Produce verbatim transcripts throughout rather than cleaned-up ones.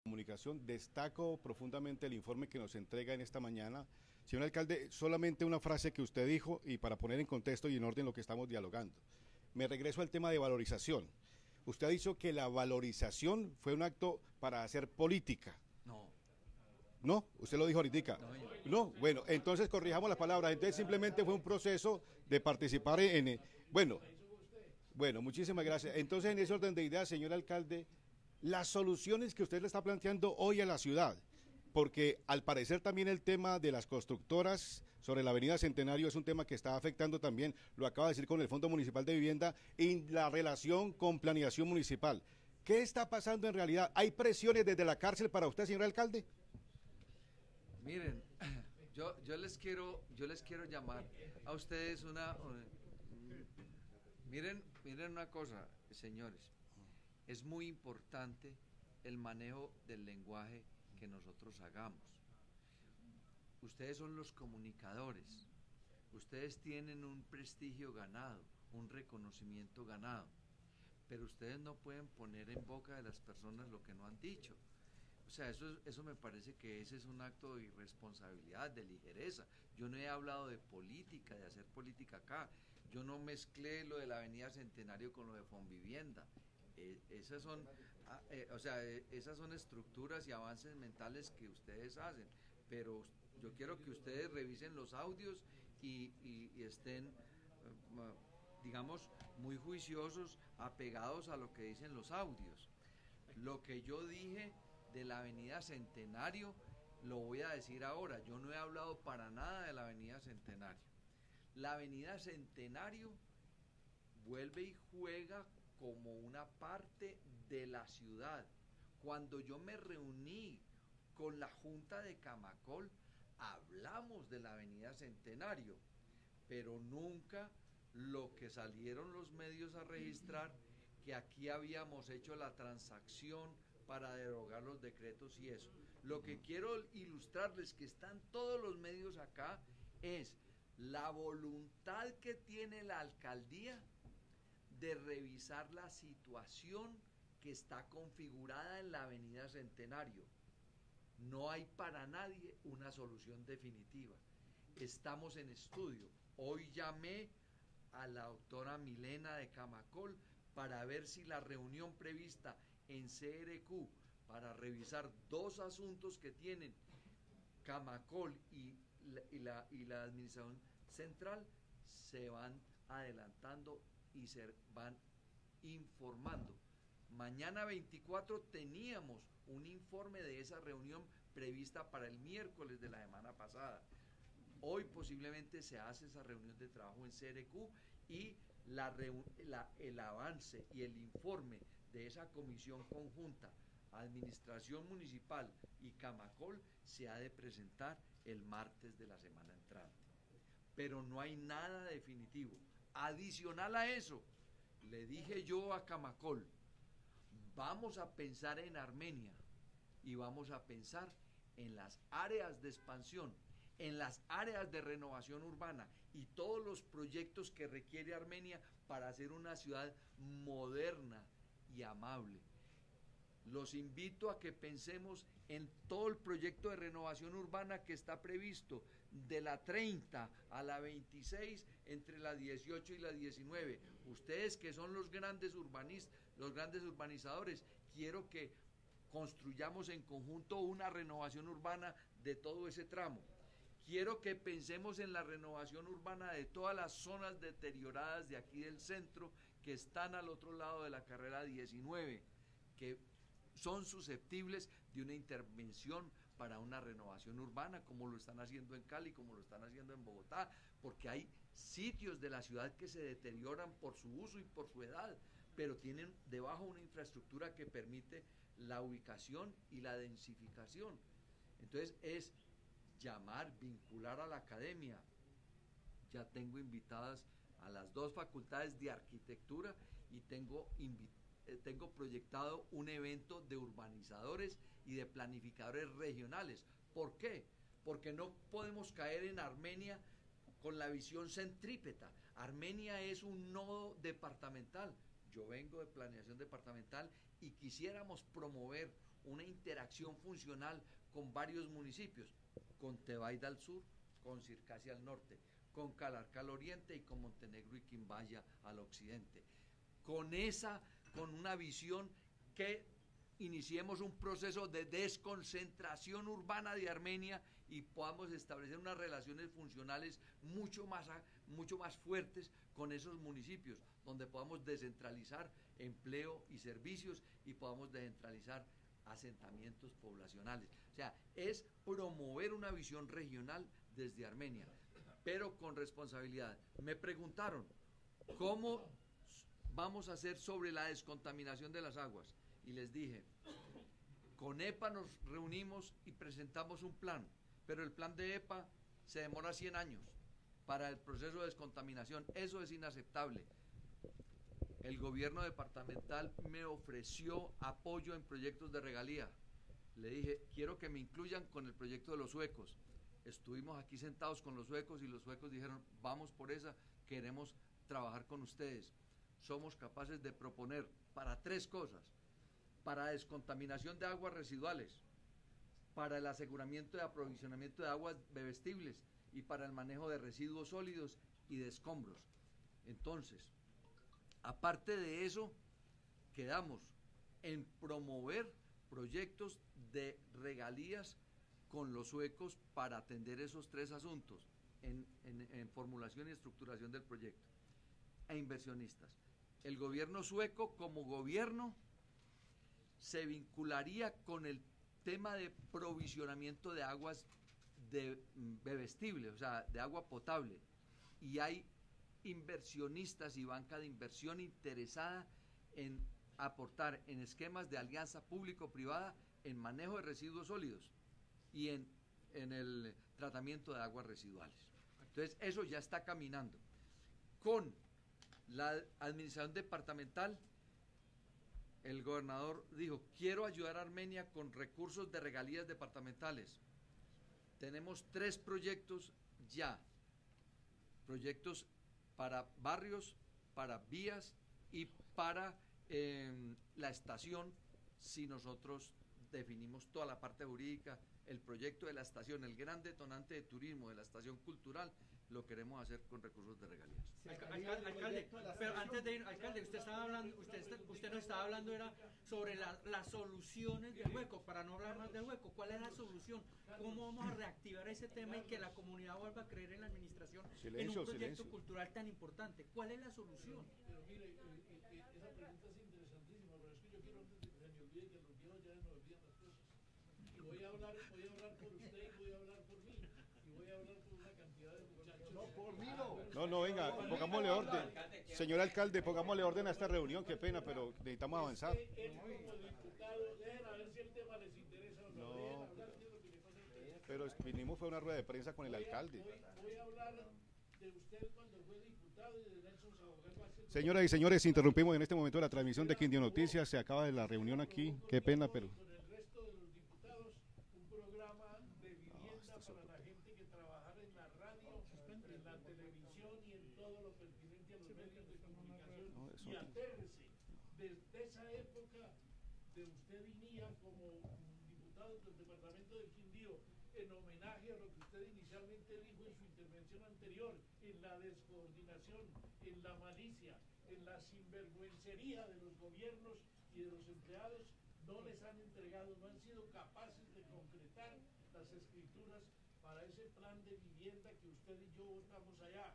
Comunicación, destaco profundamente el informe que nos entrega en esta mañana. Señor alcalde, solamente una frase que usted dijo y para poner en contexto y en orden lo que estamos dialogando. Me regreso al tema de valorización. Usted ha dicho que la valorización fue un acto para hacer política. No. No, usted lo dijo ahorita. No, yo- No, bueno, entonces corrijamos las palabras. Entonces simplemente fue un proceso de participar en... en- bueno, bueno, muchísimas gracias. Entonces, en ese orden de ideas, señor alcalde, las soluciones que usted le está planteando hoy a la ciudad, porque al parecer también el tema de las constructoras sobre la avenida Centenario es un tema que está afectando también, lo acaba de decir con el Fondo Municipal de Vivienda, y la relación con planeación municipal. ¿Qué está pasando en realidad? ¿Hay presiones desde la cárcel para usted, señor alcalde? Miren, yo, yo les quiero, yo les quiero llamar a ustedes una, una- miren, miren una cosa, señores, es muy importante el manejo del lenguaje que nosotros hagamos. Ustedes son los comunicadores, ustedes tienen un prestigio ganado, un reconocimiento ganado, pero ustedes no pueden poner en boca de las personas lo que no han dicho. O sea, eso, eso me parece que ese es un acto de irresponsabilidad, de ligereza. Yo no he hablado de política, de hacer política acá. Yo no mezclé lo de la Avenida Centenario con lo de Fonvivienda. Eh, esas son, ah, eh, o sea, eh, esas son estructuras y avances mentales que ustedes hacen. Pero yo quiero que ustedes revisen los audios y, y, y estén, eh, digamos, muy juiciosos, apegados a lo que dicen los audios. Lo que yo dije de la Avenida Centenario lo voy a decir ahora. Yo no he hablado para nada de la Avenida Centenario. La Avenida Centenario vuelve y juega como una parte de la ciudad. Cuando yo me reuní con la Junta de Camacol, hablamos de la Avenida Centenario, pero nunca lo que salieron los medios a registrar, que aquí habíamos hecho la transacción para derogar los decretos y eso. Lo que quiero ilustrarles, que están todos los medios acá, es la voluntad que tiene la alcaldía de revisar la situación que está configurada en la Avenida Centenario. No hay para nadie una solución definitiva. Estamos en estudio. Hoy llamé a la doctora Milena de Camacol para ver si la reunión prevista en C R Q para revisar dos asuntos que tienen Camacol y la, y la, y la administración central se van adelantando y se van informando. Mañana veinticuatro teníamos un informe de esa reunión prevista para el miércoles de la semana pasada. Hoy posiblemente se hace esa reunión de trabajo en C R Q y la, la, el avance y el informe de esa comisión conjunta, Administración Municipal y Camacol, se ha de presentar el martes de la semana entrante. Pero no hay nada definitivo. Adicional a eso, le dije yo a Camacol, vamos a pensar en Armenia y vamos a pensar en las áreas de expansión, en las áreas de renovación urbana y todos los proyectos que requiere Armenia para hacer una ciudad moderna y amable. Los invito a que pensemos en todo el proyecto de renovación urbana que está previsto de la treinta a la veintiséis, entre la dieciocho y la diecinueve. Ustedes que son los grandes urbanistas, los grandes urbanizadores, quiero que construyamos en conjunto una renovación urbana de todo ese tramo. Quiero que pensemos en la renovación urbana de todas las zonas deterioradas de aquí del centro que están al otro lado de la carrera diecinueve, que son susceptibles de una intervención para una renovación urbana, como lo están haciendo en Cali, como lo están haciendo en Bogotá, porque hay sitios de la ciudad que se deterioran por su uso y por su edad, pero tienen debajo una infraestructura que permite la ubicación y la densificación. Entonces es llamar, vincular a la academia. Ya tengo invitadas a las dos facultades de arquitectura y tengo invitadas tengo proyectado un evento de urbanizadores y de planificadores regionales. ¿Por qué? Porque no podemos caer en Armenia con la visión centrípeta. Armenia es un nodo departamental. Yo vengo de planeación departamental y quisiéramos promover una interacción funcional con varios municipios, con Tebaida al sur, con Circasia al norte, con Calarca al oriente y con Montenegro y Quimbaya al occidente. Con esa, con una visión que iniciemos un proceso de desconcentración urbana de Armenia y podamos establecer unas relaciones funcionales mucho más, mucho más fuertes con esos municipios, donde podamos descentralizar empleo y servicios y podamos descentralizar asentamientos poblacionales. O sea, es promover una visión regional desde Armenia, pero con responsabilidad. Me preguntaron, ¿cómo vamos a hacer sobre la descontaminación de las aguas? Y les dije, con E P A nos reunimos y presentamos un plan, pero el plan de E P A se demora cien años para el proceso de descontaminación. Eso es inaceptable. El gobierno departamental me ofreció apoyo en proyectos de regalía. Le dije, quiero que me incluyan con el proyecto de los suecos. Estuvimos aquí sentados con los suecos y los suecos dijeron, vamos por esa, queremos trabajar con ustedes. Somos capaces de proponer para tres cosas: para descontaminación de aguas residuales, para el aseguramiento de aprovisionamiento de aguas bebestibles y para el manejo de residuos sólidos y de escombros. Entonces, aparte de eso, quedamos en promover proyectos de regalías con los suecos para atender esos tres asuntos en, en, en formulación y estructuración del proyecto, e inversionistas. El gobierno sueco como gobierno se vincularía con el tema de provisionamiento de aguas de bebestible, o sea, de agua potable, y hay inversionistas y banca de inversión interesada en aportar en esquemas de alianza público-privada en manejo de residuos sólidos y en, en el tratamiento de aguas residuales. Entonces, eso ya está caminando. Con la administración departamental, el gobernador dijo, quiero ayudar a Armenia con recursos de regalías departamentales. Tenemos tres proyectos ya, proyectos para barrios, para vías y para eh, la estación, si nosotros definimos toda la parte jurídica. El proyecto de la estación, el gran detonante de turismo de la estación cultural, lo queremos hacer con recursos de regalías. Alcalde, alcalde, pero antes de ir, alcalde, usted estaba hablando, usted, usted nos estaba hablando era sobre la, las soluciones del hueco, para no hablar más del hueco. ¿Cuál es la solución? ¿Cómo vamos a reactivar ese tema y que la comunidad vuelva a creer en la administración silencio, en un proyecto silencio. cultural tan importante? ¿Cuál es la solución? Pero mire, eh, eh, esa pregunta es interesantísima, pero es que yo quiero, antes de que se me olvide, que los viejos ya no me olvidan las cosas. Y voy a hablar, voy a hablar por usted y voy a hablar por mí. Y voy a hablar por una cantidad de muchachos. No, por mí no. No, no, venga, pongámosle orden. Señor alcalde, pongámosle orden a esta reunión, qué pena, pero necesitamos avanzar. Él como diputado, dejen a ver si el tema les interesa o no. Dejen hablar de lo que le pasa a ustedes. Pero vinimos fue a una rueda de prensa con el alcalde. Voy, voy a hablar de usted cuando fue diputado y de Nelson Sabogal. Señoras y señores, interrumpimos en este momento la transmisión de Quindío Noticias. Se acaba de la reunión aquí. Qué pena, pero... Con el resto de los diputados, un programa de vivienda para la gente que trabajara en la radio, en la televisión y en todo lo pertinente a los medios de comunicación. Y atérrese, desde esa época de usted y mía como diputados del departamento de Quindío, en homenaje a lo que usted inicialmente dijo en su intervención anterior, en la descoordinación, en la malicia, en la sinvergüencería de los gobiernos y de los empleados, no les han entregado, no han sido capaces de concretar las escrituras para ese plan de vivienda que usted y yo votamos allá.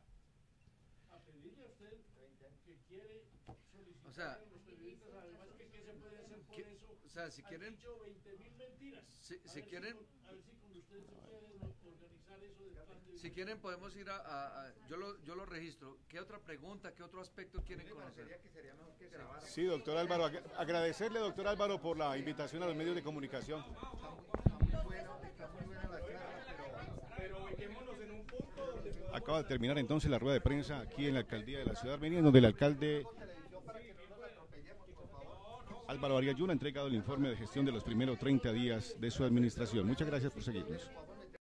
A pedirle a usted que quiere solicitar, o sea, a los periodistas, además que qué se puede hacer por eso. O sea, si quieren, dicho veinte mil mentiras. Si, si quieren, si con, a ver si con ustedes se puede organizar eso del plan de vivienda. Si quieren podemos ir a, a, a yo lo yo lo registro. ¿Qué otra pregunta, qué otro aspecto quieren conocer? Que sería mejor que grabara. Sí, doctor Álvaro, ag agradecerle, doctor Álvaro, por la invitación a los medios de comunicación. Está muy, está muy bueno, está muy buena la charla, pero, pero ubiquémonos en un punto donde podamos... Acaba de terminar entonces la rueda de prensa aquí en la alcaldía de la ciudad de Armenia, donde el alcalde Álvaro Arias Yuna ha entregado el informe de gestión de los primeros treinta días de su administración. Muchas gracias por seguirnos.